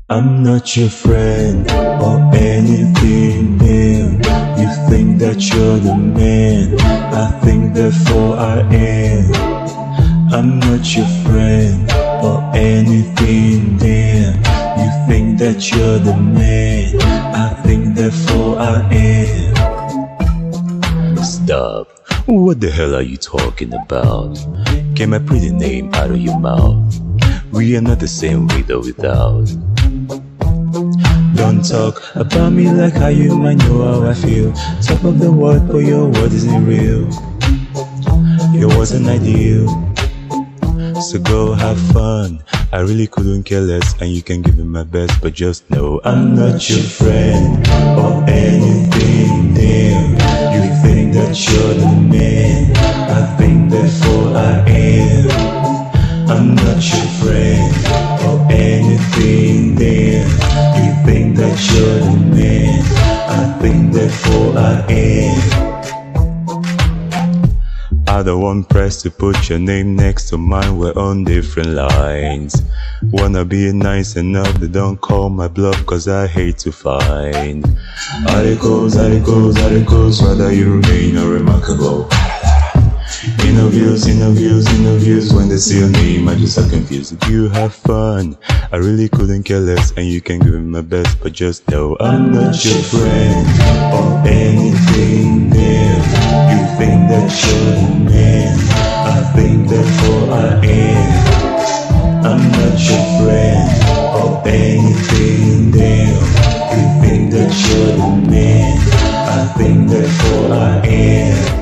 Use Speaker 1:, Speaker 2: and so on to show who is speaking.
Speaker 1: I'm not your friend or anything new. You think that you're the man, I think therefore I am. I'm not your friend or anything new. You think that you're the man, I think therefore I am. Stop, what the hell are you talking about? Get my pretty name out of your mouth. We are not the same with or without. Don't talk about me like how you might know how I feel. Top of the world, but your word isn't real. Your words are ideal. So go have fun. I really couldn't care less, and you can give me my best, but just know I'm not your friend or anything new. You think that you're the man, I think therefore I am. I'm not your friend or anything new. You think that you're the man, I think therefore I am. I don't want press to put your name next to mine, we're on different lines. Wanna be nice enough, they don't call my bluff, cause I hate to find articles, rather you remain unremarkable. Interviews, when they see your name, I just are confused. You have fun, I really couldn't care less, and you can give me my best, but just know I'm not your friend or anything new. You think that you're the man, I think therefore I am. I'm not your friend or anything new. You think that you're the man, I think therefore I am.